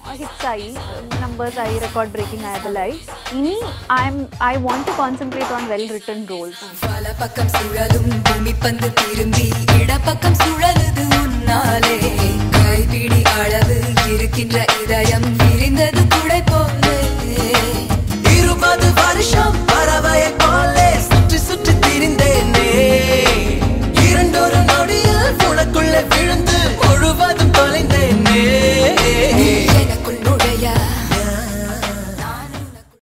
hits aayi, numbers aayi, record breaking aayadalayi. Ini I want to concentrate on well written roles. பல பக்கம் சுழலும் பூமி பந்து திரும்பி இடப்பக்கம் சுழலுது உன்னாலே கைப்பிடி அளவு இருக்கின்ற இதயம் விரிந்தது